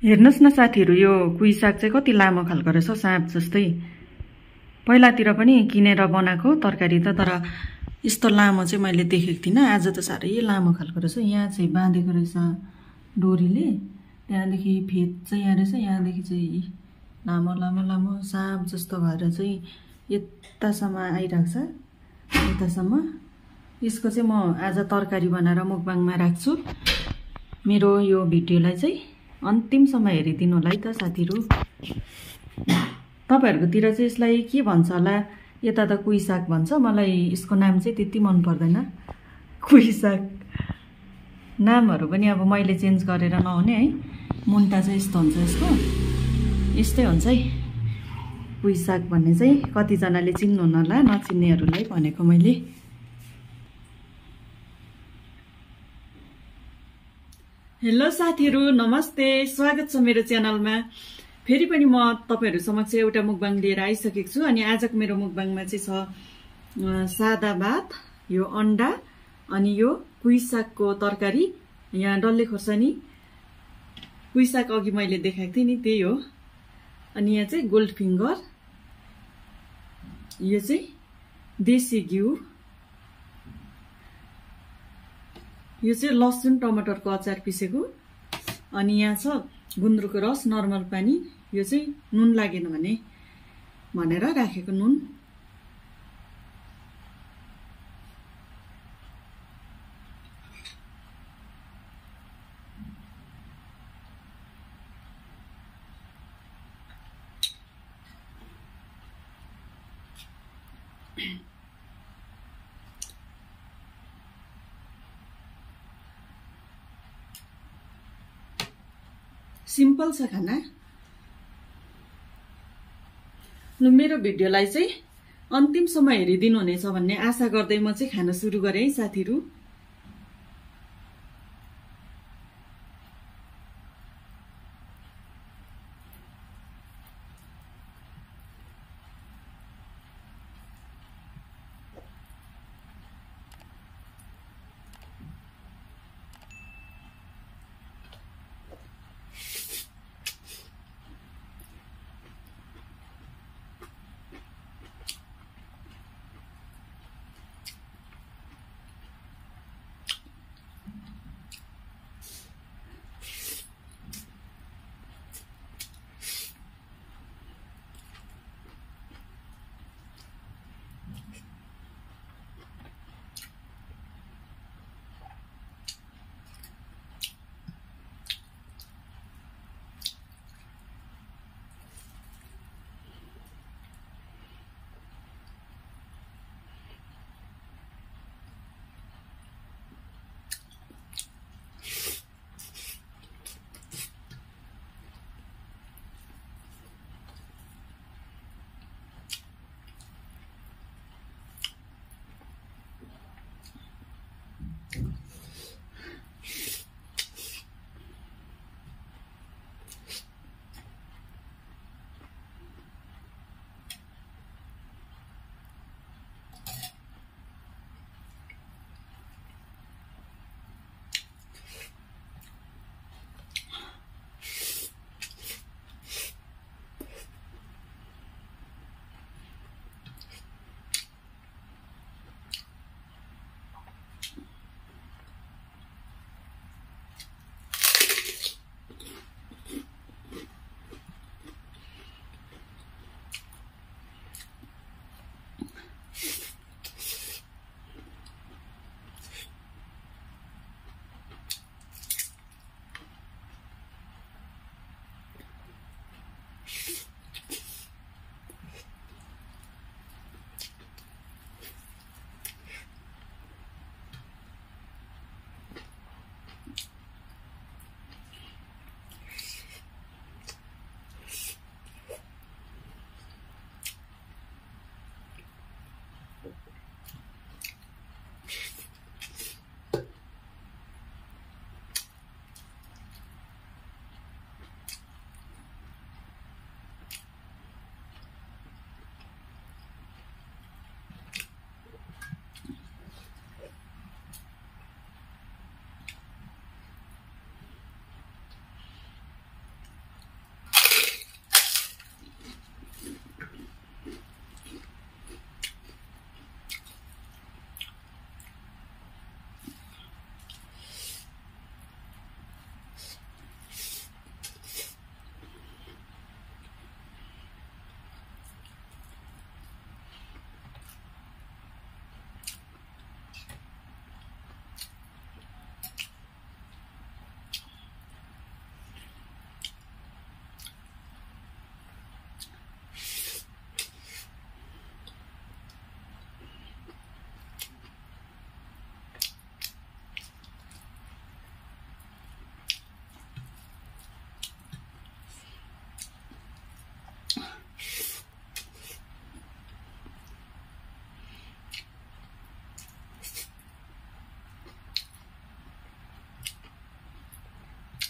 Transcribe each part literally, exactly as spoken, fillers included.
हेर्नुस् न साथीहरु, यो कुही साग चाहिँ कति लामो खालको रहेछ, साँप जस्तै। पहिलातिर पनि किनेर बनाएको तरकारी त, तर यस्तो लामो चाहिँ मैले देखेको थिइनँ। आज त साह्रै लामो खालको रहेछ। यहाँ चाहिँ बाँधेको रहेछ डोरीले, त्यहाँदेखि फेद चाहिँ यहाँ रहेछ, यहाँदेखि चाहिँ लामो लामो लामो साँप जस्तो भएर चाहिँ यतासम्म आइरहेको छ, यतासम्म। यसको चाहिँ म आज तरकारी बनाएर मुकबाङमा राख्छु। मेरो यो भिडियोलाई चाहिँ अन्तिमसम्म हेरिदिनु होला है त साथीहरु। तपाईहरुकोतिर चाहिँ यसलाई के भन्छ होला? यता त कुही साग भन्छ, मलाई यसको नाम चाहिँ त्यति मन पर्दैन। कुही साग नामहरु पनि अब मैले चेन्ज गरेर नहुने है। मुन्टा चाहिँ यस्तो हुन्छ, यसको यस्तै हुन्छ है कुही साग भन्ने चाहिँ। कति जनाले चिन्नुहुन्न होला, नचिन्नेहरुलाई भनेको मैले। हेलो साथीहरु, नमस्ते, स्वागत छ मेरो च्यानलमा। फेरि पनि म तपाईहरु समक्ष एउटा मुकबाङ लिएर आइसकेको छु। अनि आजको मेरो मुकबाङमा चाहिँ छ सादा भात, यो अन्डा, अनि यो कुही सागको तरकारी। यहाँ डल्ले खोर्सानी, कुही साग अघि मैले देखाएको थिएँ नि, त्यही हो। अनि यहाँ चाहिँ गोल्ड फिंगर, यो चाहिँ देशी घिउ, यो चाहिँ लसुन टमाटरको अचार पिसेको। अनि यहाँ छ गुन्द्रुकको रस, नर्मल पानी, यो चाहिँ नुन लागेन भने भनेर राखेको नुन। सिम्पल छ खाना। ल मेरो भिडियोलाई चाहिँ अन्तिमसम्म हेरिदिनु हुनेछ भन्ने आशा गर्दै म चाहिँ खाना सुरु गरे है साथीहरु।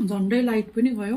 झन्डै लाइट पनि गयो।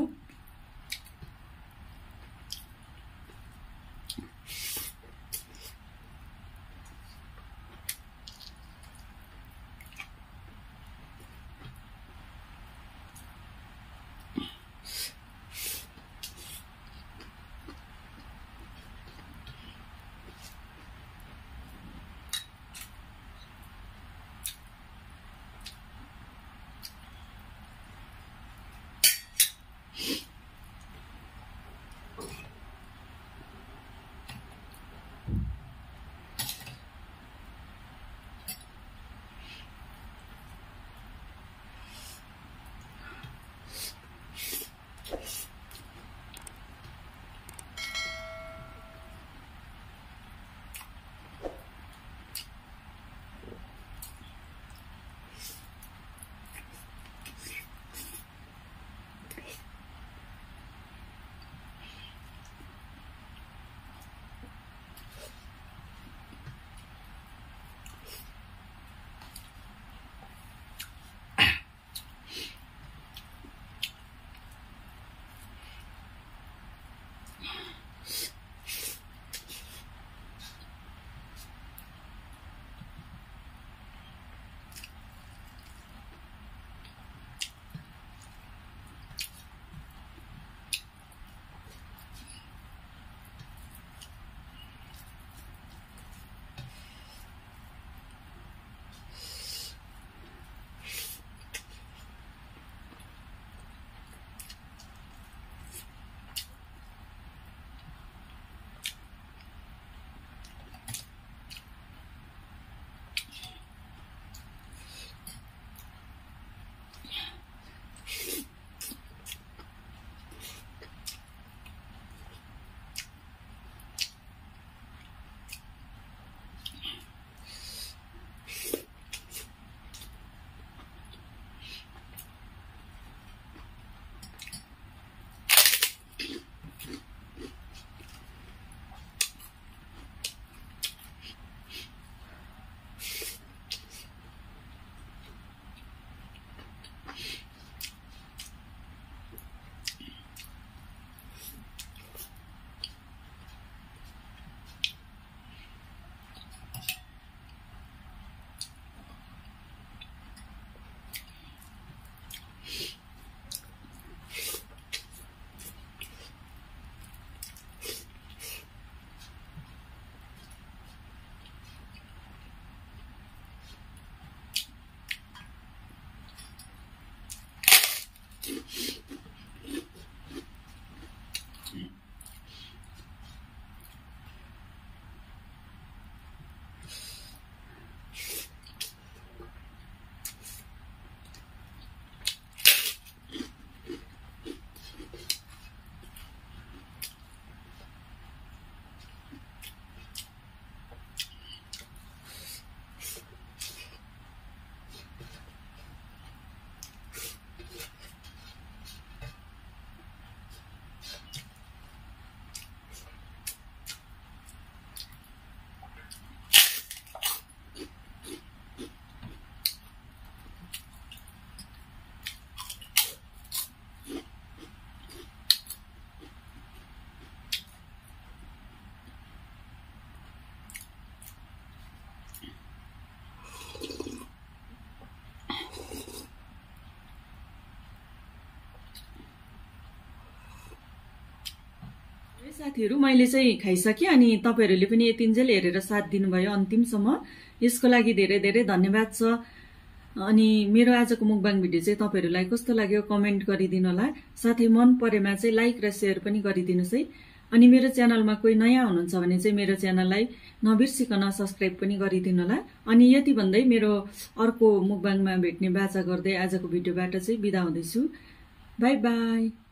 साथीहरु मैले चाहिँ खाइसके अनि तपाईहरुले पनि यतिन्जेल हेरेर साथ दिनुभयो अन्तिमसम्म यसको लागि धेरै धेरै धन्यवाद छ। अनि मेरो आजको मुकबाङ भिडियो चाहिँ तपाईहरुलाई कस्तो लाग्यो कमेन्ट गरिदिनु होला। साथै मन परेमा चाहिँ लाइक र शेयर पनि गरिदिनुस् है। अनि मेरो च्यानलमा कोही नयाँ हुनुहुन्छ भने चाहिँ मेरो च्यानललाई नबिर्सिकन सब्स्क्राइब पनि गरिदिनु होला। अनि यति भन्दै मेरो अर्को मुकबाङमा भेट्ने बाचा गर्दै आजको भिडियोबाट चाहिँ बिदा हुँदैछु। Bye bye.